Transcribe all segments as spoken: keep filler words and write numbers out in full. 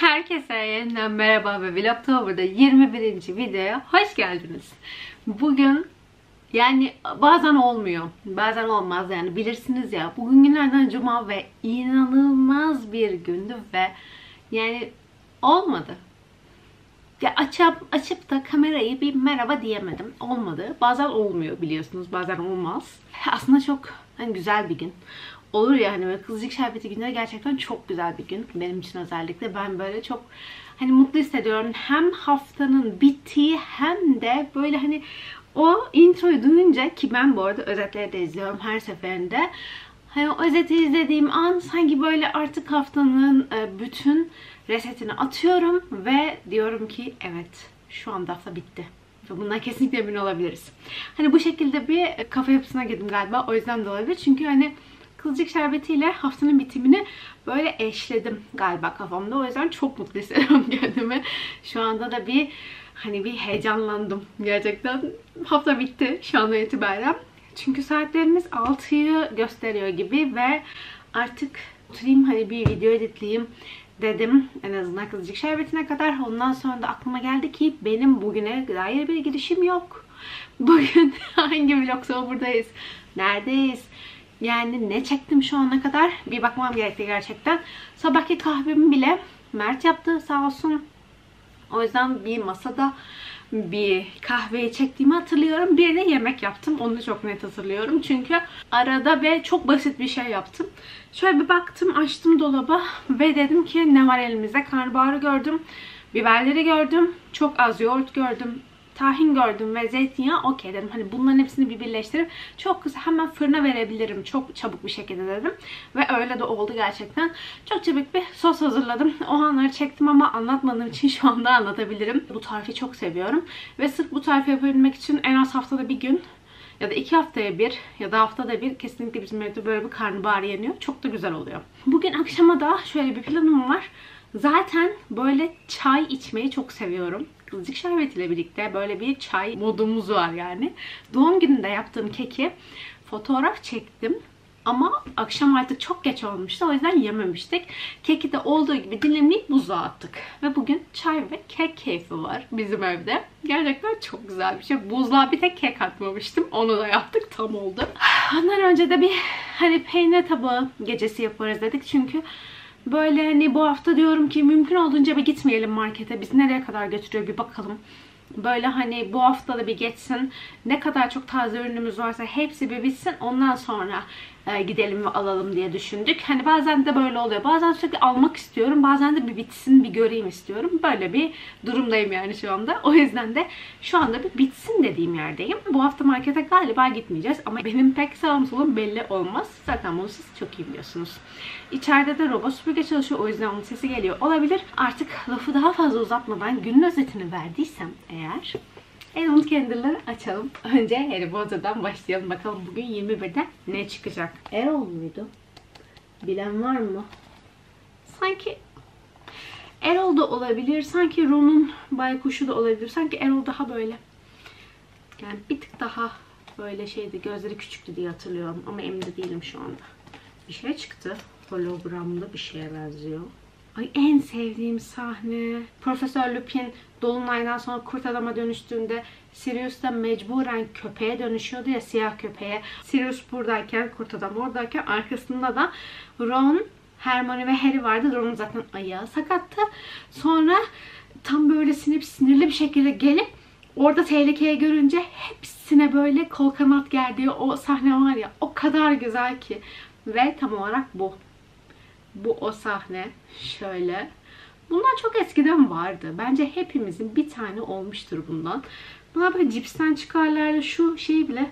Herkese yeniden merhaba ve Vlogtober'da yirmi birinci videoya hoş geldiniz. Bugün yani bazen olmuyor, bazen olmaz yani bilirsiniz ya. Bugün günlerden cuma ve inanılmaz bir gündü ve yani olmadı. Ya açıp, açıp da kamerayı bir merhaba diyemedim. Olmadı. Bazen olmuyor biliyorsunuz, bazen olmaz. Aslında çok hani güzel bir gün. Olur ya hani böyle Kızılcık Şerbeti günleri gerçekten çok güzel bir gün. Benim için özellikle. Ben böyle çok hani mutlu hissediyorum. Hem haftanın bittiği hem de böyle hani o introyu duyunca, ki ben bu arada özetleri de izliyorum her seferinde. Hani o özeti izlediğim an sanki böyle artık haftanın bütün resetini atıyorum ve diyorum ki evet, şu anda hafta bitti. Ve bundan kesinlikle emin olabiliriz. Hani bu şekilde bir kafa yapısına girdim galiba. O yüzden de olabilir. Çünkü hani Kızılcık Şerbeti ile haftanın bitimini böyle eşledim galiba kafamda. O yüzden çok mutlu hissediyorum kendimi. Şu anda da bir hani bir heyecanlandım. Gerçekten hafta bitti şu andan itibaren. Çünkü saatlerimiz altıyı gösteriyor gibi ve artık oturayım hani bir video editleyeyim dedim. En azından Kızılcık Şerbeti'ne kadar. Ondan sonra da aklıma geldi ki benim bugüne dair bir girişim yok. Bugün hangi vlogda buradayız? Neredeyiz? Yani ne çektim şu ana kadar? Bir bakmam gerekti gerçekten. Sabahki kahvemi bile Mert yaptı sağ olsun. O yüzden bir masada bir kahveyi çektiğimi hatırlıyorum. Bir de yemek yaptım. Onu da çok net hatırlıyorum. Çünkü arada ve çok basit bir şey yaptım. Şöyle bir baktım, açtım dolaba ve dedim ki ne var elimizde? Karnabaharı gördüm. Biberleri gördüm. Çok az yoğurt gördüm. Tahin gördüm ve zeytinyağı, okey dedim. Hani bunların hepsini bir birleştirip çok kısa hemen fırına verebilirim. Çok çabuk bir şekilde dedim. Ve öyle de oldu gerçekten. Çok çabuk bir sos hazırladım. O anları çektim ama anlatmadığım için şu anda anlatabilirim. Bu tarifi çok seviyorum. Ve sırf bu tarifi yapabilmek için en az haftada bir gün ya da iki haftaya bir ya da haftada bir kesinlikle bizim evde böyle bir karnabahar yeniyor. Çok da güzel oluyor. Bugün akşama da şöyle bir planım var. Zaten böyle çay içmeyi çok seviyorum. Kızılcık Şerbeti ile birlikte böyle bir çay modumuz var yani. Doğum gününde yaptığım keki fotoğraf çektim. Ama akşam artık çok geç olmuştu. O yüzden yememiştik. Keki de olduğu gibi dilimleyip buzluğa attık. Ve bugün çay ve kek keyfi var bizim evde. Gerçekten çok güzel bir şey. Buzluğa bir tek kek atmamıştım. Onu da yaptık. Tam oldu. Ondan önce de bir hani peynir tabağı gecesi yaparız dedik. Çünkü böyle hani bu hafta diyorum ki mümkün olduğunca bir gitmeyelim markete. Biz nereye kadar götürüyor bir bakalım. Böyle hani bu hafta da bir geçsin. Ne kadar çok taze ürünümüz varsa hepsi bir bitsin. Ondan sonra e, gidelim ve alalım diye düşündük. Hani bazen de böyle oluyor. Bazen sürekli almak istiyorum. Bazen de bir bitsin, bir göreyim istiyorum. Böyle bir durumdayım yani şu anda. O yüzden de şu anda bir bitsin dediğim yerdeyim. Bu hafta markete galiba gitmeyeceğiz. Ama benim pek sağım solum belli olmaz. Zaten bunu siz çok iyi biliyorsunuz. İçeride de robot süpürge çalışıyor. O yüzden onun sesi geliyor olabilir. Artık lafı daha fazla uzatmadan günün özetini verdiysem eğer Advent Candle'ları açalım. Önce Harry Potter'dan başlayalım. Bakalım bugün yirmi birde ne çıkacak? Errol muydu? Bilen var mı? Sanki Errol da olabilir. Sanki Ron'un baykuşu da olabilir. Sanki Errol daha böyle yani bir tık daha böyle şeydi. Gözleri küçüktü diye hatırlıyorum. Ama emin de değilim şu anda. Bir şey çıktı. Hologramlı bir şeye benziyor. Ay en sevdiğim sahne. Profesör Lupin Dolunay'dan sonra kurt adama dönüştüğünde Sirius da mecburen köpeğe dönüşüyordu ya, siyah köpeğe. Sirius buradayken, kurt adam oradayken arkasında da Ron, Hermione ve Harry vardı. Ron'un zaten ayağı sakattı. Sonra tam böyle sinip sinirli bir şekilde gelip orada tehlikeye görünce hepsine böyle kol kanat gerdiği o sahne var ya, o kadar güzel ki. Ve tam olarak bu. Bu o sahne. Şöyle. Bunlar çok eskiden vardı. Bence hepimizin bir tane olmuştur bundan. Bunlar böyle cipsten çıkarlardı. Şu şeyi bile.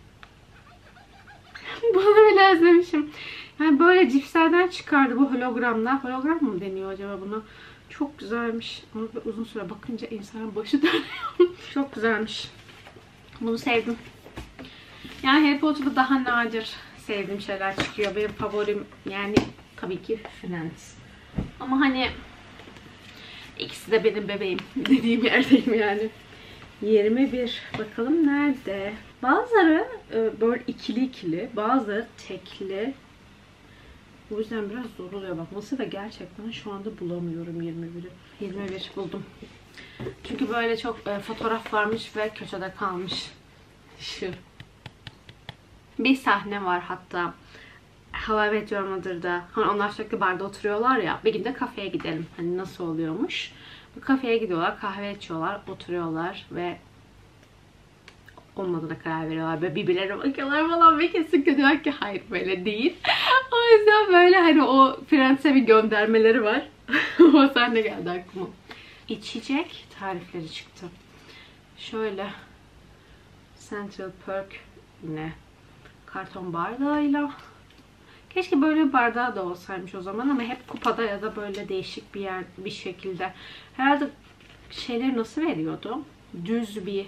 Bunu bile özlemişim. Yani böyle cipslerden çıkardı bu hologramlar. Hologram mı deniyor acaba buna? Çok güzelmiş. Ama uzun süre bakınca insanın başı dönüyor. Çok güzelmiş. Bunu sevdim. Yani Harry Potter'da daha nadir sevdiğim şeyler çıkıyor. Benim favorim yani tabii ki Friends. Ama hani ikisi de benim bebeğim dediğim yerdeyim yani. yirmi bir. Bakalım nerede? Bazıları böyle ikili ikili, bazıları tekli. O yüzden biraz zor oluyor bakması ve gerçekten şu anda bulamıyorum yirmi biri. yirmi bir buldum. Çünkü böyle çok e, fotoğraf varmış ve köşede kalmış. Şu. Bir sahne var hatta. How I Met Your Mother'da. Hani onlar sürekli barda oturuyorlar ya. Bir gün de kafeye gidelim. Hani nasıl oluyormuş. Bu kafeye gidiyorlar, kahve içiyorlar, oturuyorlar ve olmadığına karar veriyorlar. Böyle birbirlerine bakıyorlar falan ve kesinlikle diyor ki hayır böyle değil. O yüzden böyle hani o Friends'e bir göndermeleri var. O sahne geldi aklıma. İçecek tarifleri çıktı. Şöyle Central Perk ne? Karton bardağıyla. Keşke böyle bir bardağı da olsaymış o zaman ama hep kupada ya da böyle değişik bir yer bir şekilde. Herhalde şeyleri nasıl veriyordu? Düz bir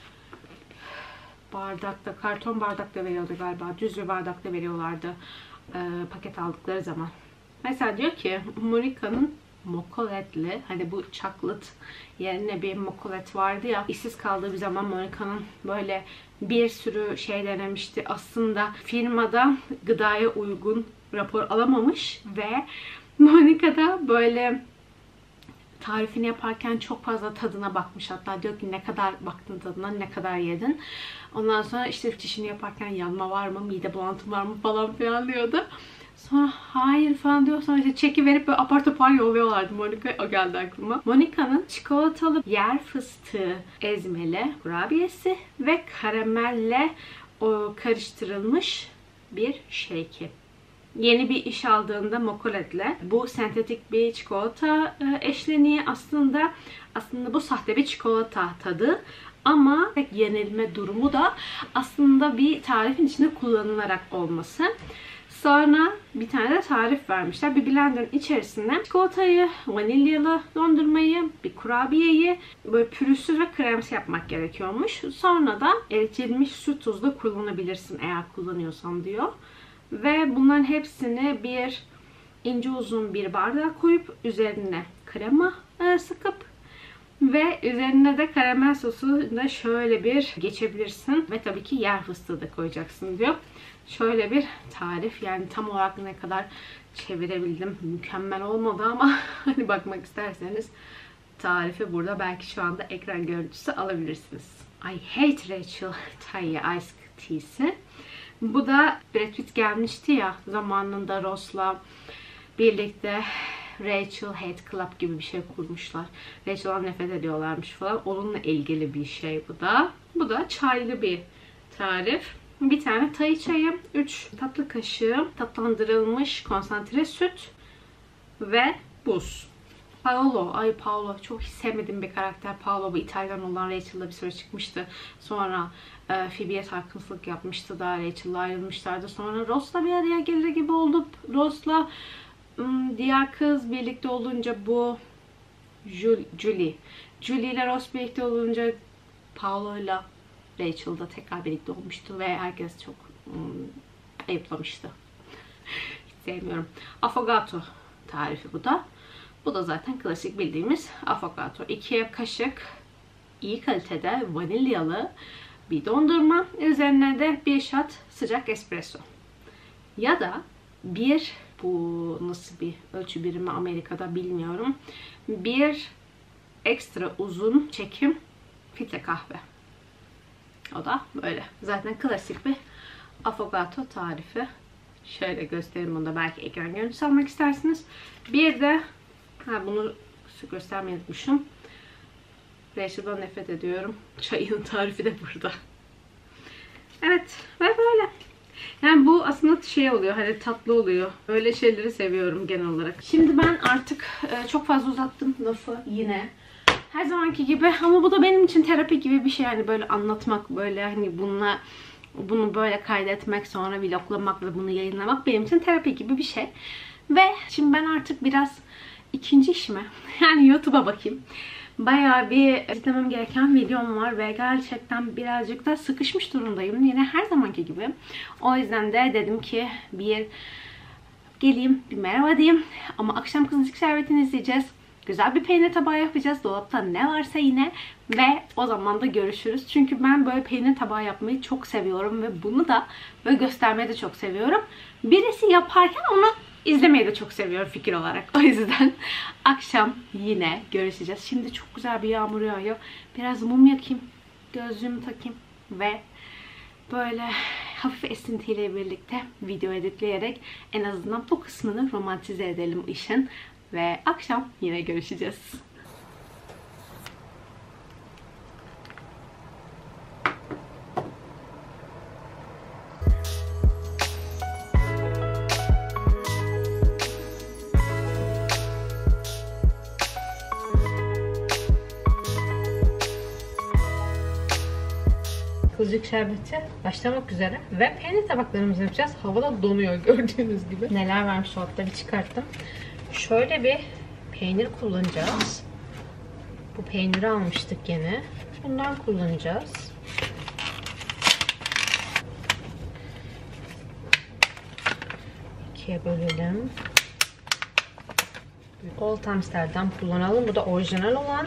bardakta, karton bardakta veriyordu galiba. Düz bir bardakta veriyorlardı e, paket aldıkları zaman. Mesela diyor ki Monica'nın mokoletli, hani bu chocolate yerine bir mokolet vardı ya. İşsiz kaldığı bir zaman Monica'nın böyle bir sürü şey denemişti. Aslında firmada gıdaya uygun rapor alamamış ve Monica da böyle tarifini yaparken çok fazla tadına bakmış. Hatta diyor ki ne kadar baktın tadına, ne kadar yedin. Ondan sonra işte çişini yaparken yanma var mı, mide bulantı var mı falan filan diyordu. Sonra hayır falan diyor. Sonra işte çeki verip böyle apar topar yolluyorlardı. Monica o geldi aklıma. Monica'nın çikolatalı yer fıstığı ezmeli kurabiyesi ve karamelle o karıştırılmış bir shake'i. Yeni bir iş aldığında mokoletle bu sentetik bir çikolata eşleniği aslında aslında bu sahte bir çikolata tadı ama tek yenilme durumu da aslında bir tarifin içinde kullanılarak olması. Sonra bir tane de tarif vermişler. Bir blenderın içerisine çikolatayı, vanilyalı dondurmayı, bir kurabiyeyi böyle pürüzsüz ve kremsi yapmak gerekiyormuş. Sonra da eritilmiş su tuzla kullanabilirsin eğer kullanıyorsan diyor. Ve bunların hepsini bir ince uzun bir bardağa koyup üzerine krema sıkıp ve üzerine de karamel sosu da şöyle bir geçebilirsin. Ve tabii ki yer fıstığı da koyacaksın diyor. Şöyle bir tarif. Yani tam olarak ne kadar çevirebildim. Mükemmel olmadı ama hani bakmak isterseniz tarifi burada. Belki şu anda ekran görüntüsü alabilirsiniz. I hate Rachel Tayi Ice Tea'si. Bu da Brad Pitt gelmişti ya zamanında Ross'la birlikte Rachel Hate Club gibi bir şey kurmuşlar. Rachel'dan nefret ediyorlarmış falan. Onunla ilgili bir şey bu da. Bu da çaylı bir tarif. Bir tane Thai çayı, üç tatlı kaşığı tatlandırılmış konsantre süt ve buz. Paolo, ay Paolo çok sevmediğim bir karakter. Paolo bu İtalyan olan Rachel'la bir süre çıkmıştı. Sonra e, Phoebe'ye sarkıntılık yapmıştı da Rachel'la ayrılmışlardı. Sonra Ross'la bir araya gelir gibi oldu. Ross'la ım, diğer kız birlikte olunca bu Julie, Julie. Julie ile Ross birlikte olunca Paolo'yla Rachel da tekrar birlikte olmuştu ve herkes çok ım, ayıplamıştı. Hiç sevmiyorum. Affogato tarifi bu da. Bu da zaten klasik bildiğimiz affogato. iki kaşık iyi kalitede vanilyalı bir dondurma. Üzerine de bir shot sıcak espresso. Ya da bir, bu nasıl bir ölçü birimi Amerika'da bilmiyorum. Bir ekstra uzun çekim filtre kahve. O da böyle. Zaten klasik bir affogato tarifi. Şöyle göstereyim onu da belki ekran görüntüsü almak istersiniz. Bir de ha, bunu göstermeyi unutmuşum. Rachel'dan nefret ediyorum. Çayın tarifi de burada. Evet ve böyle. Yani bu aslında şey oluyor, hani tatlı oluyor. Öyle şeyleri seviyorum genel olarak. Şimdi ben artık e, çok fazla uzattım lafı yine. Her zamanki gibi ama bu da benim için terapi gibi bir şey. Yani böyle anlatmak, böyle hani bununla bunu böyle kaydetmek, sonra vloglamak ve bunu yayınlamak benim için terapi gibi bir şey. Ve şimdi ben artık biraz ikinci işime, yani YouTube'a bakayım. Bayağı bir izlemem gereken videom var ve gerçekten birazcık da sıkışmış durumdayım. Yine her zamanki gibi. O yüzden de dedim ki bir geleyim, bir merhaba diyeyim. Ama akşam Kızılcık Şerbeti'ni izleyeceğiz. Güzel bir peynir tabağı yapacağız. Dolapta ne varsa yine. Ve o zaman da görüşürüz. Çünkü ben böyle peynir tabağı yapmayı çok seviyorum. Ve bunu da böyle göstermeyi de çok seviyorum. Birisi yaparken onu İzlemeyi de çok seviyorum fikir olarak. O yüzden akşam yine görüşeceğiz. Şimdi çok güzel bir yağmur yağıyor. Biraz mum yakayım. Gözlüğümü takayım. Ve böyle hafif esintiyle birlikte video editleyerek en azından bu kısmını romantize edelim işin. Ve akşam yine görüşeceğiz. Kızcık şerbeti başlamak üzere ve peynir tabaklarımızı yapacağız. Havada donuyor gördüğünüz gibi. Neler varmış dolapta bir çıkarttım. Şöyle bir peynir kullanacağız. Bu peyniri almıştık yine. Bundan kullanacağız. İkiye bölelim. Old Amsterdam kullanalım. Bu da orijinal olan.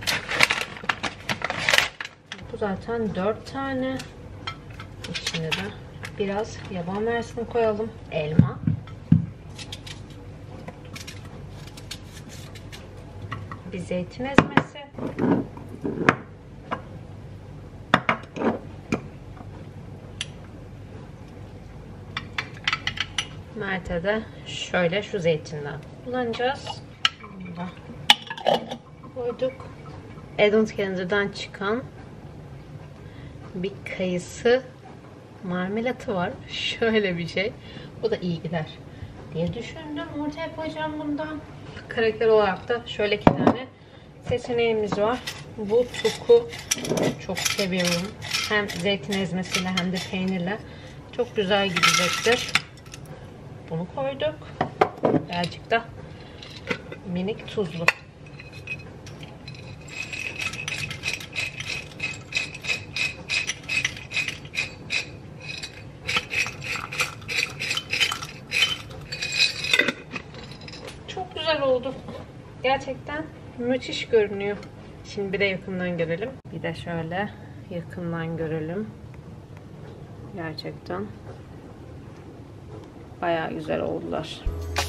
Bu zaten dört tane. İçine de biraz yaban mersini koyalım. Elma. Bir zeytin ezmesi. Mert'e de şöyle şu zeytinden kullanacağız. Bunu da koyduk. Adams Calendar'dan çıkan bir kayısı marmelatı var. Şöyle bir şey. Bu da iyi gider diye düşündüm. Ortaya koyacağım bundan. Karakter olarak da şöyle iki tane seçeneğimiz var. Bu tuku çok seviyorum. Hem zeytin ezmesiyle hem de peynirle çok güzel gidecektir. Bunu koyduk. Birazcık da minik tuzlu. Çok güzel oldu. Gerçekten müthiş görünüyor. Şimdi bir de yakından görelim. Bir de şöyle yakından görelim. Gerçekten bayağı güzel oldular.